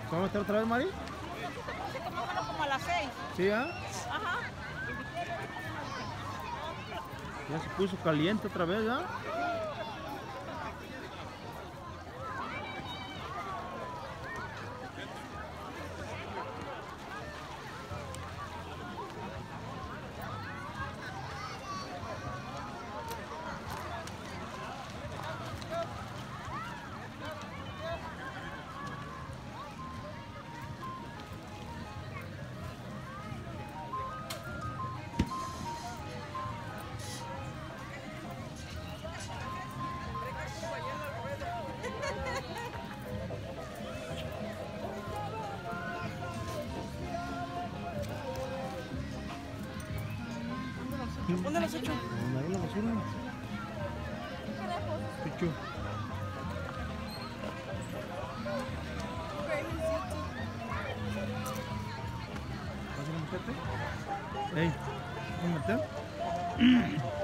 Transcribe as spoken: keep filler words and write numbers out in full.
¿Vamos a estar otra vez, Mari? Más o menos como a las seis. Sí, ¿ah? Ajá. Ya se puso caliente otra vez, ¿ah? ¿Dónde los echo? Ahí en la basura. Pichu. ¿Vas a meterte? Ey, ¿vas a meter?